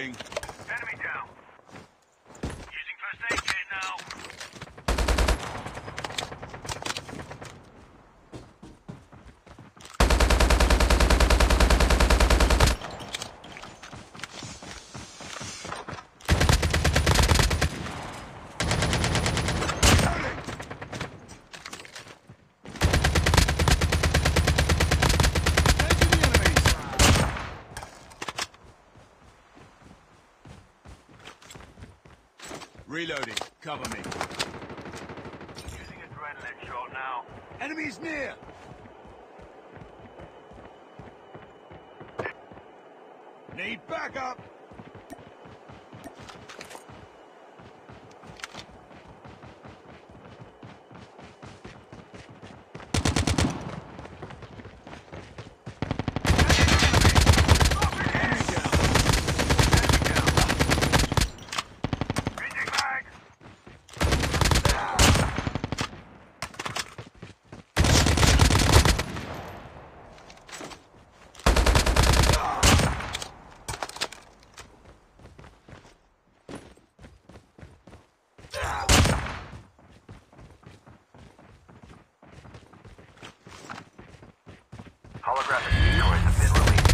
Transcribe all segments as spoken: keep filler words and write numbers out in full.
Reloading. Enemy down. Using first aid kit now. Reloading. Cover me. Using adrenaline shot now. Enemies near! Need backup! Holographic decoys have been released.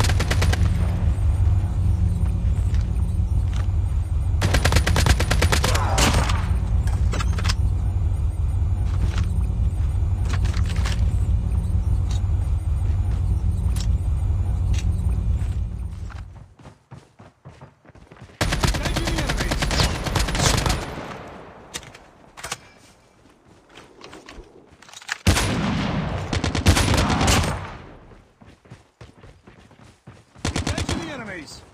Enemies!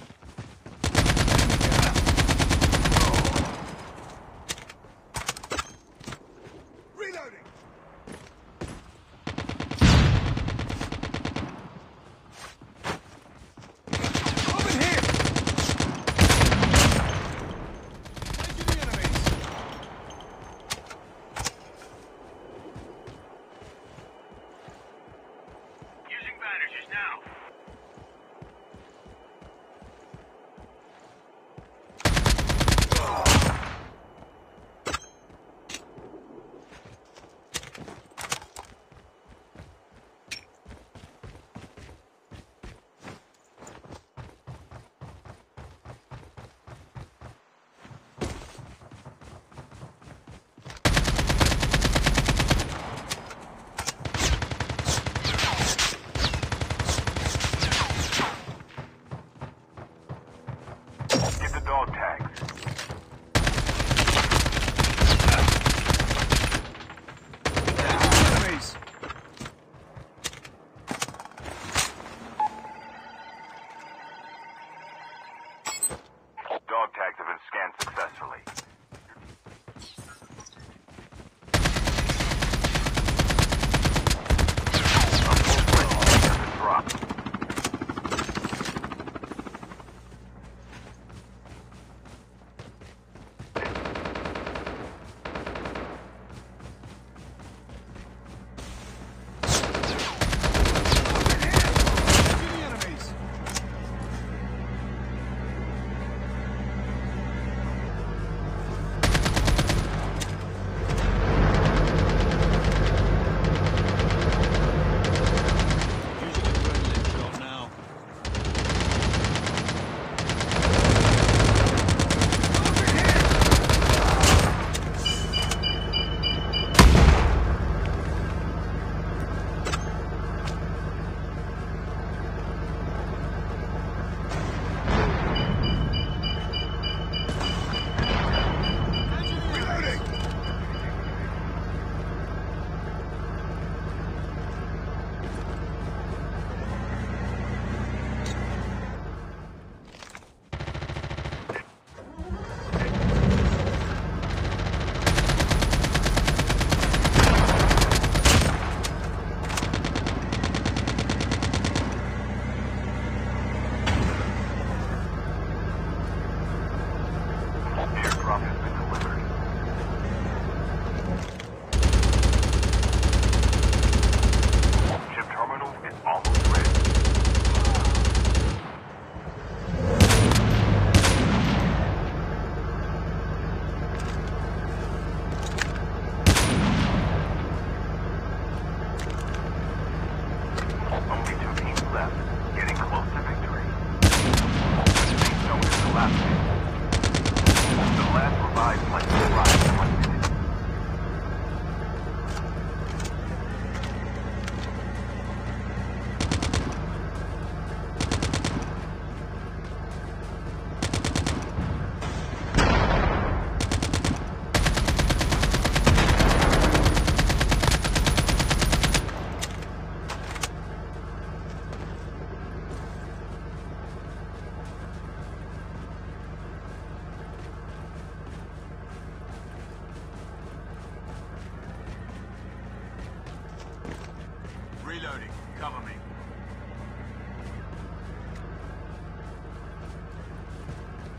Reloading! Over here! Taking the enemies! Using bandages now.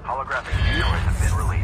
Holographic decoys have been released.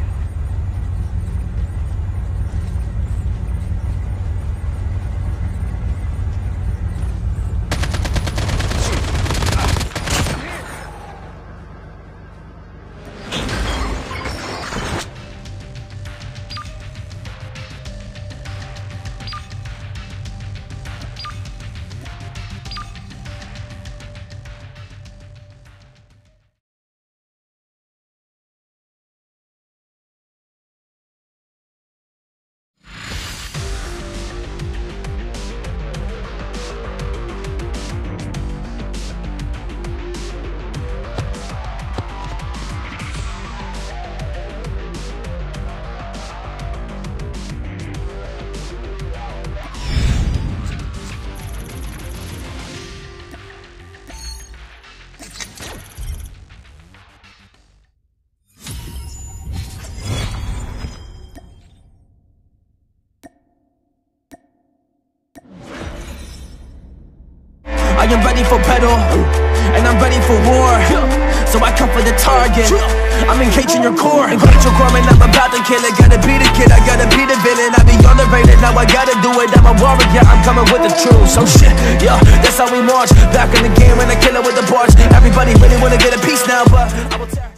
I am ready for battle, and I'm ready for war. So I come for the target, I'm engaging your core. Engage your core, man, I'm about to kill it. Gotta be the kid, I gotta be the villain. I be on the rated, now I gotta do it. I'm a warrior, I'm coming with the truth. So shit, yeah, that's how we march. Back in the game when I kill it with the bars. Everybody really wanna get a piece now, but I will tear